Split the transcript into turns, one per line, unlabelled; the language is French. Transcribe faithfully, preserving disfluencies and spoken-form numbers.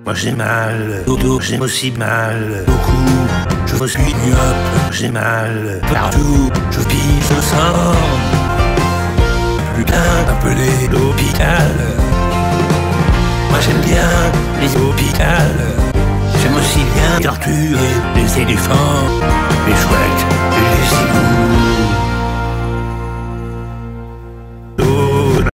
Moi j'ai mal au dos, j'ai aussi mal au cou. Je me suis myope, j'ai mal partout. Je pisse le sang. Plus qu'un appelé l'hôpital. Moi j'aime bien les hôpitaux. J'aime aussi bien torturer les éléphants.